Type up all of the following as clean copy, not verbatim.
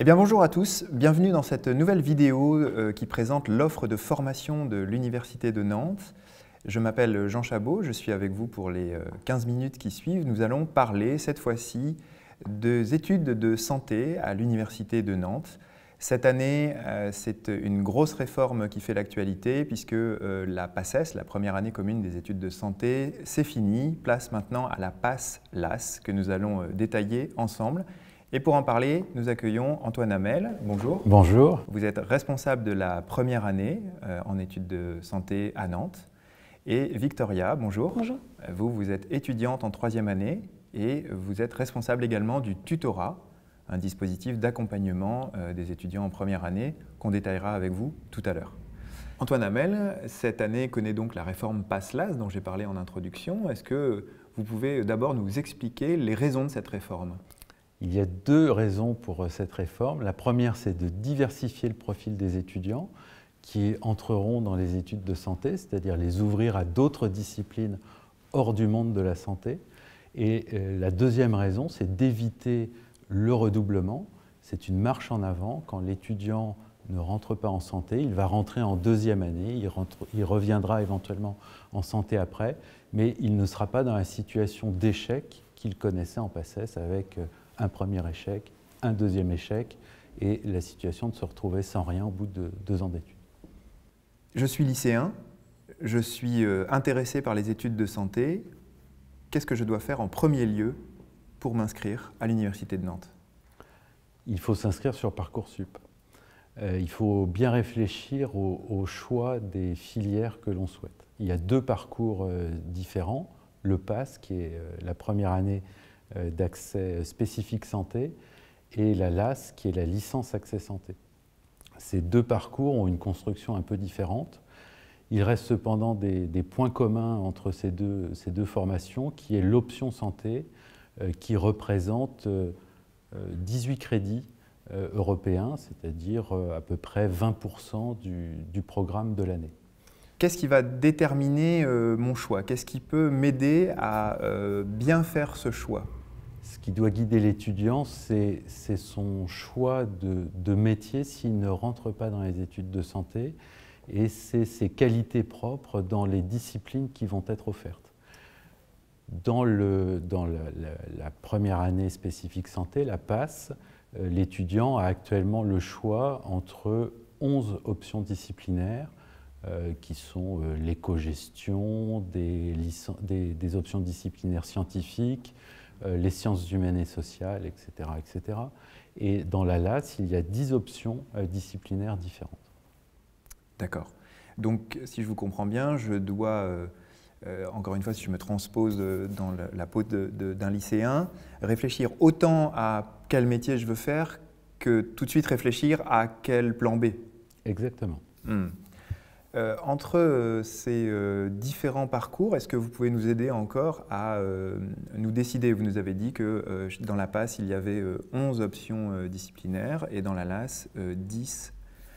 bien bonjour à tous, bienvenue dans cette nouvelle vidéo qui présente l'offre de formation de l'Université de Nantes. Je m'appelle Jean Chabot, je suis avec vous pour les 15 minutes qui suivent. Nous allons parler cette fois-ci des études de santé à l'Université de Nantes. Cette année, c'est une grosse réforme qui fait l'actualité puisque la PACES, la première année commune des études de santé, c'est fini. Place maintenant à la PASS-LAS que nous allons détailler ensemble. Et pour en parler, nous accueillons Antoine Hamel. Bonjour. Bonjour. Vous êtes responsable de la première année en études de santé à Nantes. Et Victoria, bonjour. Bonjour. Vous êtes étudiante en troisième année et vous êtes responsable également du tutorat, un dispositif d'accompagnement des étudiants en première année qu'on détaillera avec vous tout à l'heure. Antoine Hamel, cette année connaît donc la réforme PASS-LAS dont j'ai parlé en introduction. Est-ce que vous pouvez d'abord nous expliquer les raisons de cette réforme ? Il y a deux raisons pour cette réforme. La première, c'est de diversifier le profil des étudiants qui entreront dans les études de santé, c'est-à-dire les ouvrir à d'autres disciplines hors du monde de la santé. Et la deuxième raison, c'est d'éviter le redoublement. C'est une marche en avant. Quand l'étudiant ne rentre pas en santé, il va rentrer en deuxième année, il reviendra éventuellement en santé après, mais il ne sera pas dans la situation d'échec qu'il connaissait en PACES avec un premier échec, un deuxième échec, et la situation de se retrouver sans rien au bout de 2 ans d'études. Je suis lycéen, je suis intéressé par les études de santé. Qu'est-ce que je dois faire en premier lieu pour m'inscrire à l'Université de Nantes ? Il faut s'inscrire sur Parcoursup. Il faut bien réfléchir au choix des filières que l'on souhaite. Il y a 2 parcours différents. Le PASS, qui est la première année d'accès spécifique santé, et la LAS, qui est la licence accès santé. Ces 2 parcours ont une construction un peu différente. Il reste cependant des points communs entre ces deux formations, qui est l'option santé, qui représente 18 crédits européens, c'est-à-dire à peu près 20% du programme de l'année. Qu'est-ce qui va déterminer mon choix? Qu'est-ce qui peut m'aider à bien faire ce choix? Ce qui doit guider l'étudiant, c'est son choix de métier s'il ne rentre pas dans les études de santé, et c'est ses qualités propres dans les disciplines qui vont être offertes. Dans la première année spécifique santé, la PASS, l'étudiant a actuellement le choix entre 11 options disciplinaires, qui sont l'éco-gestion, des options disciplinaires scientifiques, les sciences humaines et sociales, etc., etc. Et dans la LAS, il y a 10 options disciplinaires différentes. D'accord. Donc, si je vous comprends bien, je dois, encore une fois, si je me transpose dans la peau d'un lycéen, réfléchir autant à quel métier je veux faire que tout de suite réfléchir à quel plan B. Exactement. Entre ces différents parcours, est-ce que vous pouvez nous aider encore à nous décider? Vous nous avez dit que dans la PASS, il y avait 11 options disciplinaires et dans la LAS, 10.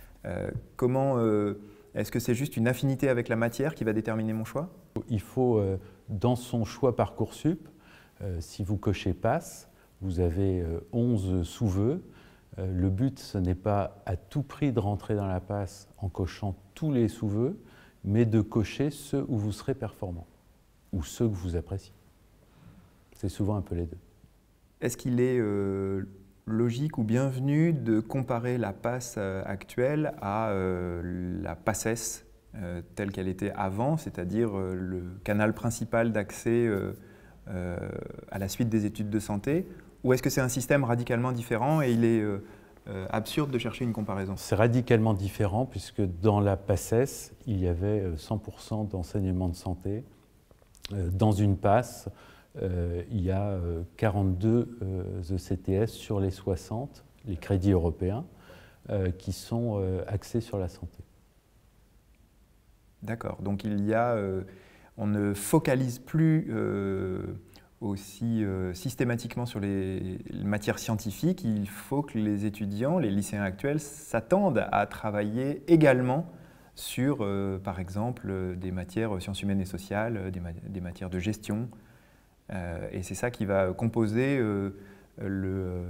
Est-ce que c'est juste une affinité avec la matière qui va déterminer mon choix? Il faut, dans son choix Parcoursup, si vous cochez PASS, vous avez 11 sous-vœux. Le but, ce n'est pas à tout prix de rentrer dans la PASS en cochant tous les sous-vœux, mais de cocher ceux où vous serez performant, ou ceux que vous appréciez. C'est souvent un peu les deux. Est-ce qu'il est logique ou bienvenu de comparer la PASS actuelle à la PACES telle qu'elle était avant, c'est-à-dire le canal principal d'accès à la suite des études de santé? Ou est-ce que c'est un système radicalement différent et il est absurde de chercher une comparaison? C'est radicalement différent puisque dans la PACES, il y avait 100% d'enseignement de santé. Dans une PASS, il y a 42 ECTS sur les 60, les crédits européens, qui sont axés sur la santé. D'accord. Donc on ne focalise plus aussi systématiquement sur les matières scientifiques. Il faut que les étudiants, les lycéens actuels, s'attendent à travailler également sur, par exemple, des matières sciences humaines et sociales, des matières de gestion. Et c'est ça qui va composer le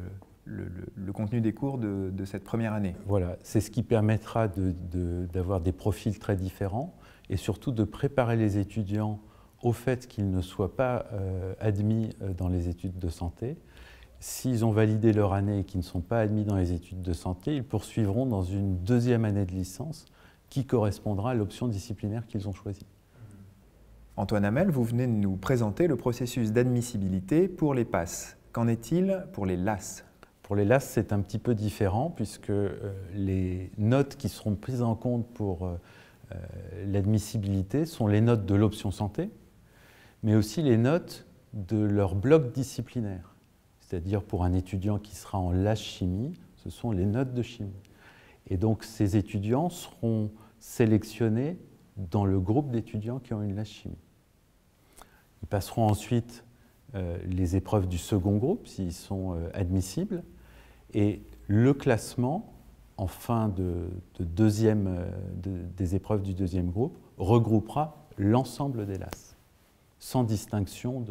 le contenu des cours de cette première année. Voilà, c'est ce qui permettra d'avoir des profils très différents et surtout de préparer les étudiants au fait qu'ils ne soient pas admis dans les études de santé. S'ils ont validé leur année et qu'ils ne sont pas admis dans les études de santé, ils poursuivront dans une deuxième année de licence qui correspondra à l'option disciplinaire qu'ils ont choisie. Antoine Hamel, vous venez de nous présenter le processus d'admissibilité pour les PASS. Qu'en est-il pour les LAS? Pour les LAS, c'est un petit peu différent puisque les notes qui seront prises en compte pour l'admissibilité sont les notes de l'option santé, mais aussi les notes de leur bloc disciplinaire. C'est-à-dire pour un étudiant qui sera en LAS chimie, ce sont les notes de chimie. Et donc ces étudiants seront sélectionnés dans le groupe d'étudiants qui ont une LAS chimie. Ils passeront ensuite les épreuves du second groupe, s'ils sont admissibles, et le classement, en fin des épreuves du deuxième groupe, regroupera l'ensemble des LAS, sans distinction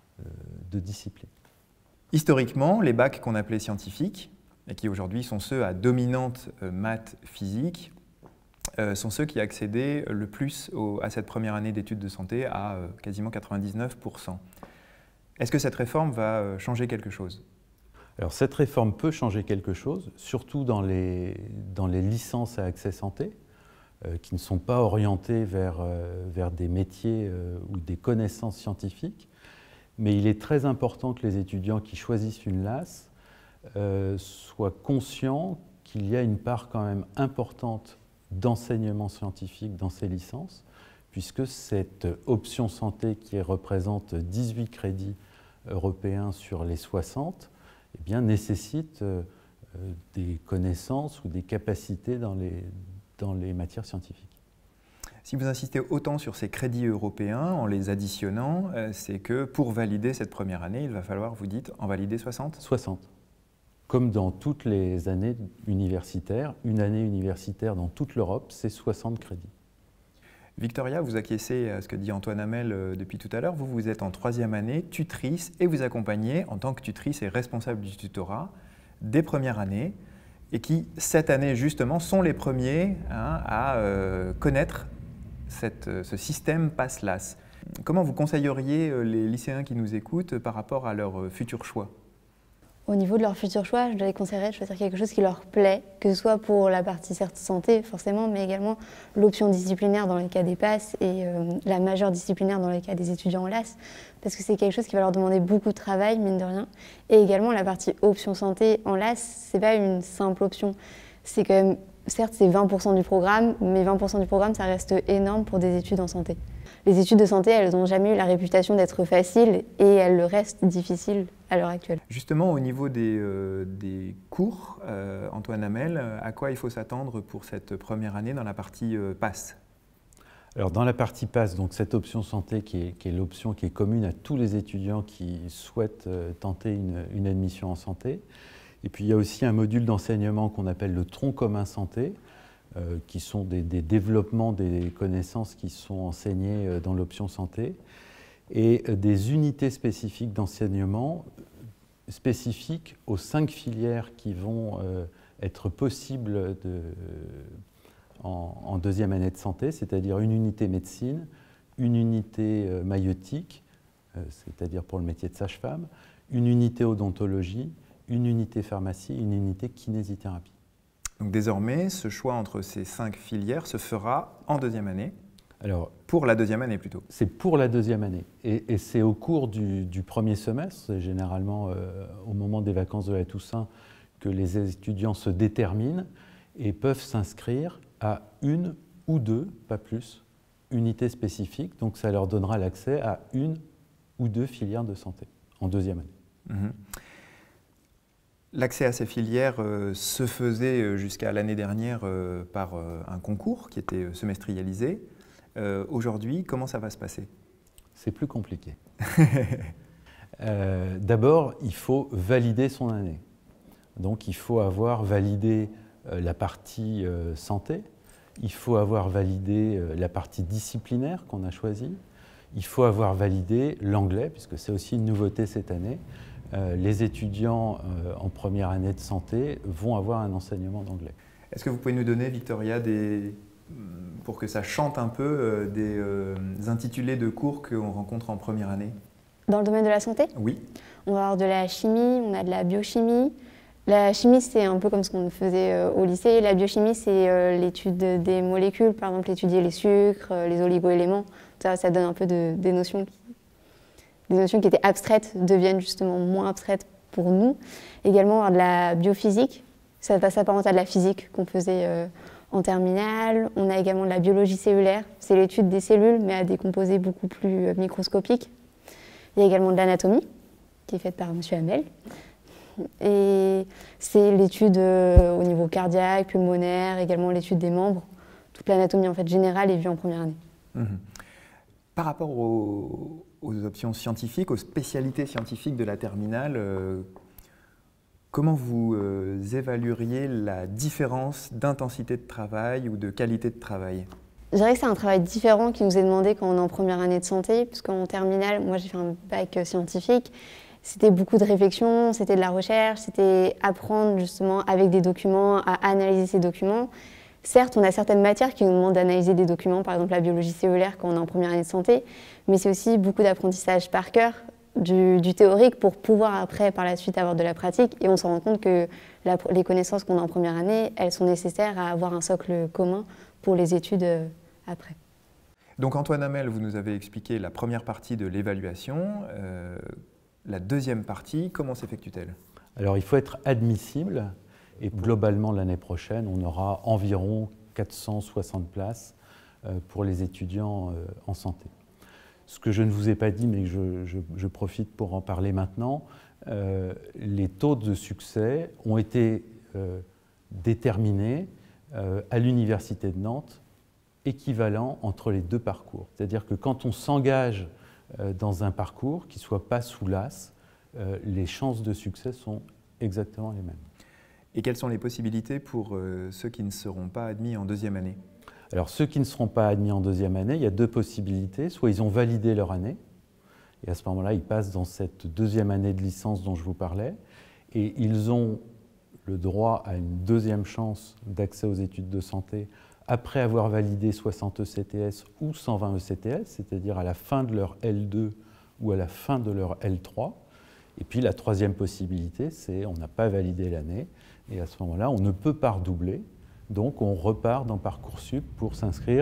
de discipline. Historiquement, les bacs qu'on appelait scientifiques, et qui aujourd'hui sont ceux à dominante maths, physique, sont ceux qui accédaient le plus à cette première année d'études de santé à quasiment 99%. Est-ce que cette réforme va changer quelque chose? Alors cette réforme peut changer quelque chose, surtout dans les licences à accès santé, qui ne sont pas orientées vers des métiers ou des connaissances scientifiques. Mais il est très important que les étudiants qui choisissent une LAS soient conscients qu'il y a une part quand même importante d'enseignement scientifique dans ces licences, puisque cette option santé qui représente 18 crédits européens sur les 60, eh bien, nécessite des connaissances ou des capacités dans les matières scientifiques. Si vous insistez autant sur ces crédits européens en les additionnant, c'est que pour valider cette première année, il va falloir, vous dites, en valider 60 ? 60. Comme dans toutes les années universitaires, une année universitaire dans toute l'Europe, c'est 60 crédits. Victoria, vous acquiescez à ce que dit Antoine Hamel depuis tout à l'heure. Vous êtes en troisième année, tutrice, et vous accompagnez, en tant que tutrice et responsable du tutorat, des premières années, et qui, cette année justement, sont les premiers à connaître ce système PASS-LAS. Comment vous conseilleriez les lycéens qui nous écoutent par rapport à leur futur choix? Au niveau de leur futur choix, je les conseillerais de choisir quelque chose qui leur plaît, que ce soit pour la partie certes santé forcément, mais également l'option disciplinaire dans le cas des PASS et la majeure disciplinaire dans le cas des étudiants en LAS, parce que c'est quelque chose qui va leur demander beaucoup de travail, mine de rien. Et également la partie option santé en LAS, c'est pas une simple option, c'est quand même, certes c'est 20% du programme, mais 20% du programme ça reste énorme pour des études en santé. Les études de santé, elles n'ont jamais eu la réputation d'être faciles et elles restent difficiles à l'heure actuelle. Justement, au niveau des cours, Antoine Hamel, à quoi il faut s'attendre pour cette première année dans la partie PASS? Alors dans la partie PASS, donc cette option santé qui est l'option qui est commune à tous les étudiants qui souhaitent tenter une admission en santé. Et puis il y a aussi un module d'enseignement qu'on appelle le tronc commun santé, qui sont des développements des connaissances qui sont enseignées dans l'option santé, et des unités spécifiques d'enseignement spécifiques aux 5 filières qui vont être possibles en deuxième année de santé, c'est-à-dire une unité médecine, une unité maïeutique, c'est-à-dire pour le métier de sage-femme, une unité odontologie, une unité pharmacie, une unité kinésithérapie. Donc désormais, ce choix entre ces 5 filières se fera en deuxième année. Alors, pour la deuxième année plutôt. C'est pour la deuxième année. Et c'est au cours du premier semestre, c'est généralement au moment des vacances de la Toussaint, que les étudiants se déterminent et peuvent s'inscrire à une ou deux, pas plus, unités spécifiques. Donc ça leur donnera l'accès à une ou deux filières de santé en deuxième année. Mmh. L'accès à ces filières se faisait jusqu'à l'année dernière par un concours qui était semestrialisé. Aujourd'hui, comment ça va se passer? C'est plus compliqué. D'abord, il faut valider son année. Donc il faut avoir validé la partie santé, il faut avoir validé la partie disciplinaire qu'on a choisie, il faut avoir validé l'anglais, puisque c'est aussi une nouveauté cette année, les étudiants en première année de santé vont avoir un enseignement d'anglais. Est-ce que vous pouvez nous donner, Victoria, pour que ça chante un peu, des intitulés de cours qu'on rencontre en première année? Dans le domaine de la santé? Oui. On va avoir de la chimie, on a de la biochimie. La chimie, c'est un peu comme ce qu'on faisait au lycée. La biochimie, c'est l'étude des molécules, par exemple étudier les sucres, les oligoéléments. Ça donne un peu des notions qui étaient abstraites deviennent justement moins abstraites pour nous. Également, on va avoir de la biophysique. Ça va s'apparenter à de la physique qu'on faisait en terminale. On a également de la biologie cellulaire. C'est l'étude des cellules, mais à des composés beaucoup plus microscopiques. Il y a également de l'anatomie, qui est faite par M. Hamel. Et c'est l'étude au niveau cardiaque, pulmonaire, également l'étude des membres. Toute l'anatomie en fait, générale est vue en première année. Par rapport aux options scientifiques, aux spécialités scientifiques de la terminale, comment vous évalueriez la différence d'intensité de travail ou de qualité de travail? Je dirais que c'est un travail différent qui nous est demandé quand on est en première année de santé, puisqu'en terminale, moi j'ai fait un bac scientifique. C'était beaucoup de réflexion, c'était de la recherche, c'était apprendre justement avec des documents à analyser ces documents. Certes, on a certaines matières qui nous demandent d'analyser des documents, par exemple la biologie cellulaire quand on est en première année de santé, mais c'est aussi beaucoup d'apprentissage par cœur, du théorique pour pouvoir après, par la suite, avoir de la pratique. Et on se rend compte que les connaissances qu'on a en première année, elles sont nécessaires à avoir un socle commun pour les études après. Donc Antoine Hamel, vous nous avez expliqué la première partie de l'évaluation. La deuxième partie, comment s'effectue-t-elle? Alors il faut être admissible et globalement l'année prochaine, on aura environ 460 places pour les étudiants en santé. Ce que je ne vous ai pas dit, mais que je profite pour en parler maintenant, les taux de succès ont été déterminés à l'Université de Nantes équivalents entre les deux parcours. C'est-à-dire que quand on s'engage dans un parcours qui ne soit pas sous l'AS, les chances de succès sont exactement les mêmes. Et quelles sont les possibilités pour ceux qui ne seront pas admis en deuxième année? Alors ceux qui ne seront pas admis en deuxième année, il y a deux possibilités. Soit ils ont validé leur année, et à ce moment-là, ils passent dans cette deuxième année de licence dont je vous parlais, et ils ont le droit à une deuxième chance d'accès aux études de santé après avoir validé 60 ECTS ou 120 ECTS, c'est-à-dire à la fin de leur L2 ou à la fin de leur L3. Et puis la troisième possibilité, c'est on n'a pas validé l'année, et à ce moment-là, on ne peut pas redoubler, donc on repart dans Parcoursup pour s'inscrire,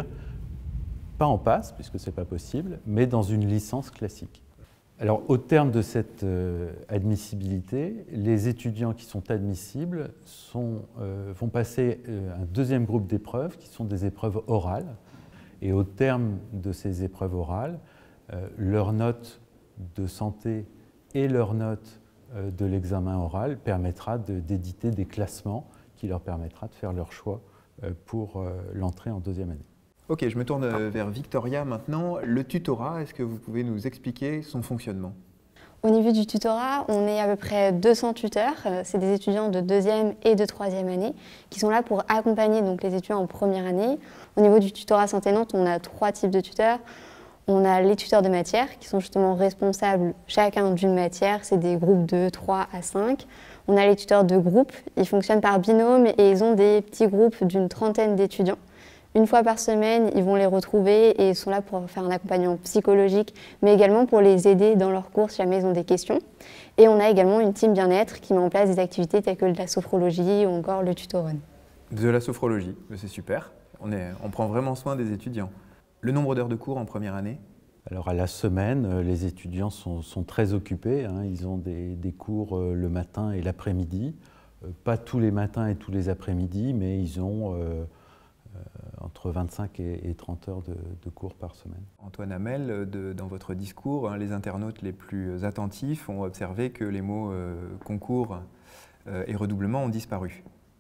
pas en PASS, puisque ce n'est pas possible, mais dans une licence classique. Alors au terme de cette admissibilité, les étudiants qui sont admissibles vont passer un deuxième groupe d'épreuves qui sont des épreuves orales. Et au terme de ces épreuves orales, leur note de santé et leur note de l'examen oral permettra d'éditer des classements qui leur permettra de faire leur choix pour l'entrée en deuxième année. Ok, je me tourne vers Victoria maintenant. Le tutorat, est-ce que vous pouvez nous expliquer son fonctionnement? Au niveau du tutorat, on est à peu près 200 tuteurs. C'est des étudiants de deuxième et de troisième année qui sont là pour accompagner donc, les étudiants en première année. Au niveau du tutorat Santé Nantes, on a 3 types de tuteurs. On a les tuteurs de matière qui sont justement responsables chacun d'une matière. C'est des groupes de 3 à 5. On a les tuteurs de groupe. Ils fonctionnent par binôme et ils ont des petits groupes d'une trentaine d'étudiants. Une fois par semaine, ils vont les retrouver et ils sont là pour faire un accompagnement psychologique, mais également pour les aider dans leurs cours si jamais ils ont des questions. Et on a également une team bien-être qui met en place des activités telles que de la sophrologie ou encore le tutorun. De la sophrologie, c'est super. On prend vraiment soin des étudiants. Le nombre d'heures de cours en première année? Alors à la semaine, les étudiants sont très occupés. Ils ont des cours le matin et l'après-midi. Pas tous les matins et tous les après-midi, mais ils ont entre 25 et 30 heures de cours par semaine. Antoine Hamel, dans votre discours, les internautes les plus attentifs ont observé que les mots concours et redoublement ont disparu.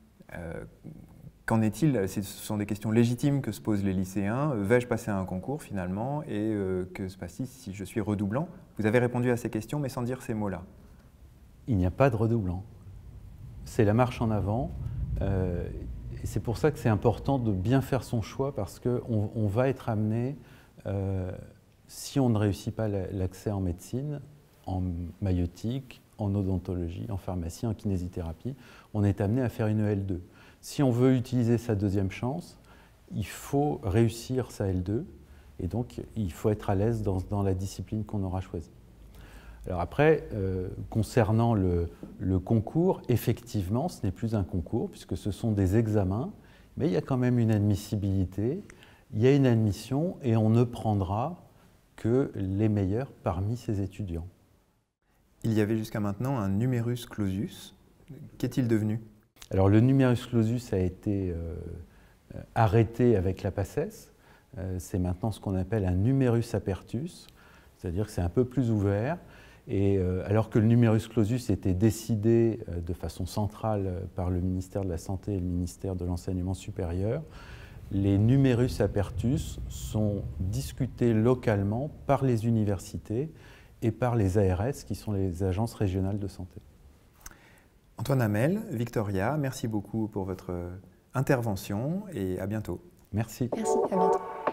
Qu'en est-il? Ce sont des questions légitimes que se posent les lycéens. Vais-je passer à un concours finalement? Et que se passe-t-il si je suis redoublant? Vous avez répondu à ces questions, mais sans dire ces mots-là. Il n'y a pas de redoublant. C'est la marche en avant. Et c'est pour ça que c'est important de bien faire son choix, parce qu'on va être amené, si on ne réussit pas l'accès en médecine, en maïeutique, en odontologie, en pharmacie, en kinésithérapie, on est amené à faire une L2. Si on veut utiliser sa deuxième chance, il faut réussir sa L2 et donc il faut être à l'aise dans la discipline qu'on aura choisie. Alors après, concernant le concours, effectivement, ce n'est plus un concours puisque ce sont des examens, mais il y a quand même une admissibilité, il y a une admission et on ne prendra que les meilleurs parmi ces étudiants. Il y avait jusqu'à maintenant un numerus clausus. Qu'est-il devenu? Alors le numerus clausus a été arrêté avec la PACES. C'est maintenant ce qu'on appelle un numerus apertus, c'est-à-dire que c'est un peu plus ouvert. Et alors que le numerus clausus était décidé de façon centrale par le ministère de la Santé et le ministère de l'Enseignement supérieur, les numerus apertus sont discutés localement par les universités et par les ARS, qui sont les agences régionales de santé. Antoine Hamel, Victoria, merci beaucoup pour votre intervention et à bientôt. Merci. Merci, à bientôt.